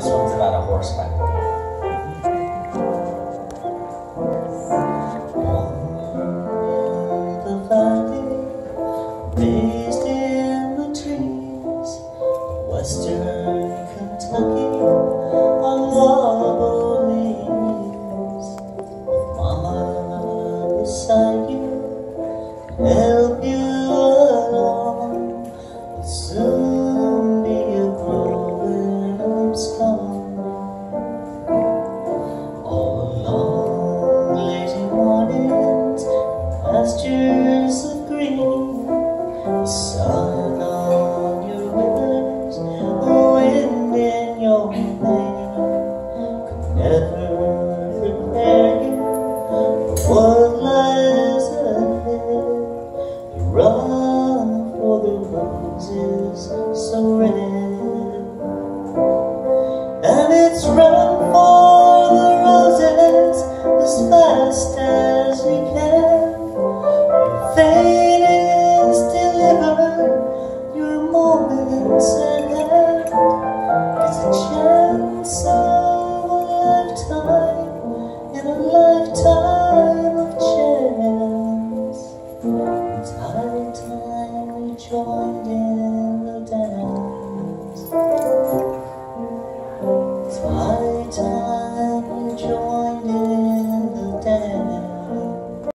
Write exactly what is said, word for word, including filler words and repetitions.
This one's about a horse, by the way. The valley, based in the trees of western Kentucky, on wobble leaves, with Mama beside you, help you along, will soon be a growing up scar. All along lazy mornings, pastures of green, the sun on your withers, the wind in your mane, could never prepare you for what lies ahead. You run for the roses so red, and it's run for the roses as fast as we can. Your fate is delivered, your moments ahead. It's a chance of a lifetime.